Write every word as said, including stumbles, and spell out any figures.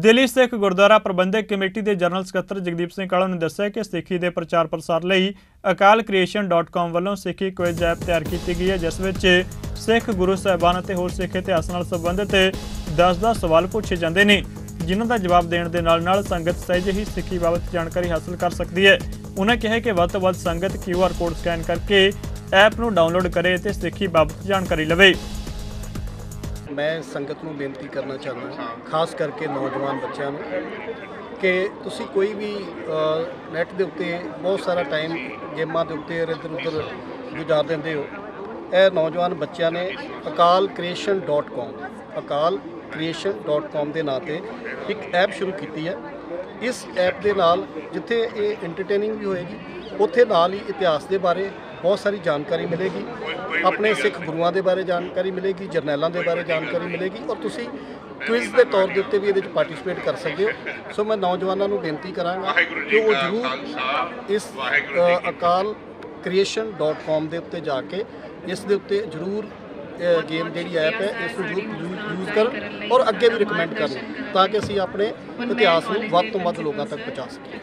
दिल्ली सिख गुरुद्वारा प्रबंधक कमेटी के जनरल सकत्तर जगदीप सिंह काला ने दस्सिया कि सिक्खी के प्रचार प्रसार लई अकाल क्रिएशन डॉट कॉम वालों सिक्खी क्विज ऐप तैयार की गई है, जिस विच सिख गुरु साहिबान और होर सिख इतिहास नाल संबंधित दस दस सवाल पूछे जाते हैं, जिन्हों का जवाब देने के नाल नाल संगत सहज ही सिक्खी बाबत जानकारी हासिल कर सकती है। उन्होंने कहा कि वध तो वध संगत क्यू आर कोड स्कैन करके ऐप को डाउनलोड करे ते सिक्खी बाबत जानकारी लवे। मैं संगत को बेनती करना चाहता खास करके नौजवान बच्चों कि तुसी कोई भी नैट के उत्ते बहुत सारा टाइम गेमां के उत्ते इधर उधर गुजार देंदे हो। यह नौजवान बच्चों ने Akal creation dot com Akal creation dot com के नाँ से एक ऐप शुरू की है। इस ऐप के नाल जिथे ये इंटरटेनिंग भी होएगी, उत्थे नाल ही इतिहास के बारे बहुत सारी जानकारी मिलेगी, अपने सिख गुरुओं के बारे जानकारी मिलेगी, जरनैलों के बारे जानकारी मिलेगी और तुसी क्विज के तौर के उत्ते भी ये पार्टिसिपेट कर सकते हो। सो मैं नौजवानों को बेनती कराँगा कि वो जरूर इस अकाल क्रिएशन डॉट कॉम के उत्ते जाके इस दे उत्ते जरूर गेम जी ऐप है इस जरूर यूज़ कर और अगे भी रिकमेंड कर ताकि असी अपने इतिहास को वध तो वध लोगों तक पहुँचा सकें।